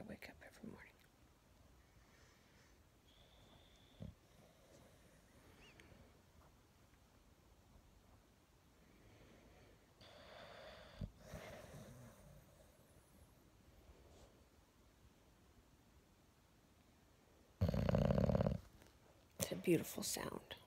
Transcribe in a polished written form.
I wake up every morning. It's a beautiful sound.